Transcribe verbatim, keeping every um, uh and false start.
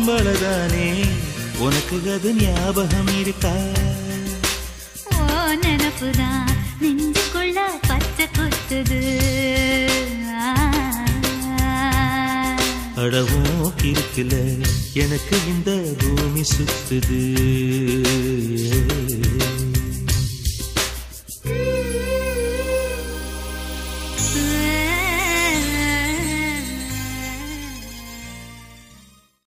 பொம்பளதானே உனக்கு அது ஞாபகம் இருக்கா? ஓ நினப்புதான் நெஞ்சுக்குள்ள பச்சை குத்துது. அடவும் இருக்குல எனக்கு இந்த பூமி சுத்துது.